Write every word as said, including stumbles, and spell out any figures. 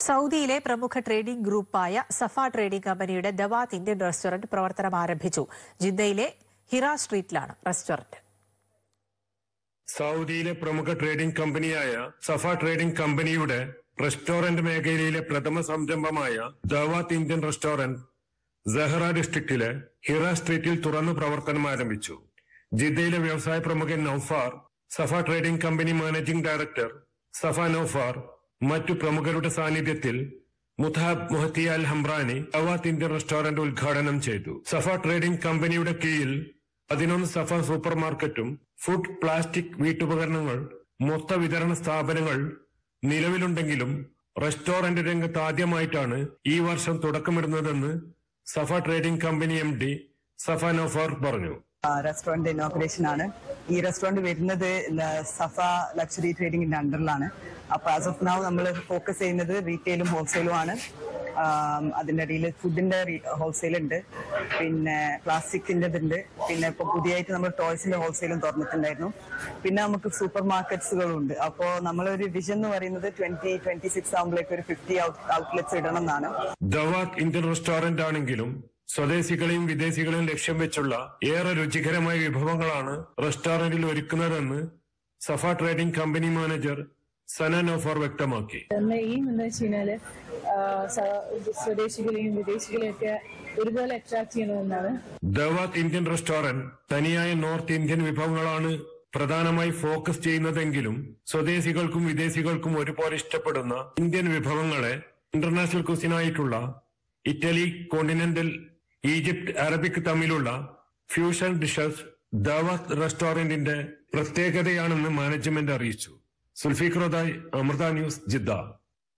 സൗദിയിലെ പ്രമുഖ ട്രേഡിംഗ് ഗ്രൂപ്പായ സഫ ട്രേഡിംഗ് കമ്പനിയുടെ ദവാത്ത് ഇന്ത്യൻ റെസ്റ്റോറന്റ് പ്രവർത്തനം ആരംഭിച്ചു. ജിദ്ദയിലെ ഹിറ സ്ട്രീറ്റിലാണ് റെസ്റ്റോറന്റ്. സൗദിയിലെ പ്രമുഖ ട്രേഡിംഗ് കമ്പനിയായ സഫ ട്രേഡിംഗ് കമ്പനിയുടെ റെസ്റ്റോറന്റ് മേഖലയിലെ പ്രഥമ സംരംഭമായ ദവാത്ത് ഇന്ത്യൻ റെസ്റ്റോറന്റ് സഹറ ഡിസ്ട്രിക്റ്റിലെ ഹിറ സ്ട്രീറ്റിൽ തുറന്നു പ്രവർത്തനം ആരംഭിച്ചു. ജിദ്ദയിലെ വ്യവസായ പ്രമുഖൻ Noufar, Safa trading company managing director Safa Noufar, മറ്റു പ്രമുഖരുടെ സാന്നിധ്യത്തിൽ മുതാബ് മുഹത്തി അൽ ഹംറാനി ദവാത്ത് ഇന്ത്യൻ റെസ്റ്റോറന്റ് ഉദ്ഘാടനം ചെയ്തു. സഫ ട്രേഡിംഗ് കമ്പനിയുടെ കീഴിൽ പതിനൊന്ന് സഫ സൂപ്പർ മാർക്കറ്റും ഫുഡ്, പ്ലാസ്റ്റിക്, വീട്ടുപകരണങ്ങൾ, മൊത്ത വിതരണ സ്ഥാപനങ്ങൾ നിലവിലുണ്ടെങ്കിലും റെസ്റ്റോറന്റ് രംഗത്ത് ആദ്യമായിട്ടാണ് ഈ വർഷം തുടക്കമിടുന്നതെന്ന് Safa trading company M D Safa Noufar പറഞ്ഞു. റെസ്റ്റോറന്റ് ഇനോഗ്രേഷൻ ആണ്. ഈ റെസ്റ്റോറന്റ് വരുന്നത് സഫ ലക്ഷറി ട്രേഡിംഗിന്റെ അണ്ടറിലാണ്. അപ്പൊ ആസ് ഓഫ് നൗ നമ്മൾ ഫോക്കസ് ചെയ്യുന്നത് റീറ്റെയിലും ഹോൾസെയിലും ആണ്. അതിന്റെ ഇടയിൽ ഫുഡിന്റെ ഹോൾസെയിൽ ഉണ്ട്, പിന്നെ പ്ലാസ്റ്റിക്കിന്റെ ഉണ്ട്, പിന്നെ ഇപ്പൊ പുതിയതായിട്ട് നമ്മൾ ടോയ്സിന്റെ ഹോൾസെയിലും തുറന്നിട്ടുണ്ടായിരുന്നു. പിന്നെ നമുക്ക് സൂപ്പർ മാർക്കറ്റ്സുകളും ഉണ്ട്. അപ്പോ നമ്മളൊരു വിഷൻ എന്ന് പറയുന്നത് ട്വന്റി ട്വന്റി സിക്സ് ആകുമ്പോഴേക്ക് ഒരു ഫിഫ്റ്റി ഔട്ട്ലെറ്റ്സ് ഇടണം എന്നാണ്. ദവാത്ത് ഇന്ത്യൻ റെസ്റ്റോറന്റ് ആണെങ്കിലും സ്വദേശികളെയും വിദേശികളെയും ലക്ഷ്യം വെച്ചുള്ള ഏറെ രുചികരമായ വിഭവങ്ങളാണ് റെസ്റ്റോറന്റിൽ ഒരുക്കുന്നതെന്ന് Safa trading company manager Sana Naufar വ്യക്തമാക്കി. എയിം എന്ന് വെച്ച് കഴിഞ്ഞാല് സ്വദേശികളെയും വിദേശികളെയും ഒക്കെ ഒരുപോലെ അട്രാക്ട് ചെയ്യണമെന്നാണ്. ദവാത്ത് ഇന്ത്യൻ റെസ്റ്റോറന്റ് തനിയായ നോർത്ത് ഇന്ത്യൻ വിഭവങ്ങളാണ് പ്രധാനമായി ഫോക്കസ് ചെയ്യുന്നതെങ്കിലും സ്വദേശികൾക്കും വിദേശികൾക്കും ഒരുപോലെ ഇഷ്ടപ്പെടുന്ന ഇന്ത്യൻ വിഭവങ്ങളെ ഇന്റർനാഷണൽ കുസിനായിട്ടുള്ള ഇറ്റലി, കോണ്ടിനെന്റൽ, ഈജിപ്ത്, അറബിക് തമ്മിലുള്ള ഫ്യൂഷൻ ഡിഷസ് ദവാത്ത് റെസ്റ്റോറന്റിന്റെ പ്രത്യേകതയാണെന്ന് മാനേജ്മെന്റ് അറിയിച്ചു. സുൽഫിഖ്റോദായ്, അമൃത ന്യൂസ്, ജിദ്ദ.